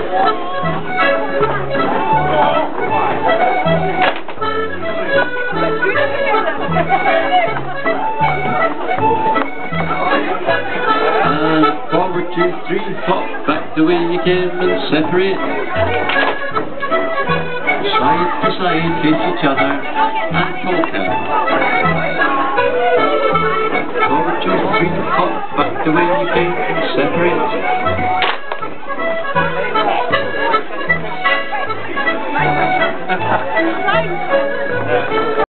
Forward 2, 3, pop, back the way you came and separate. Side to side, face each other and polka. Forward 2, 3, pop, back the way you came and separate.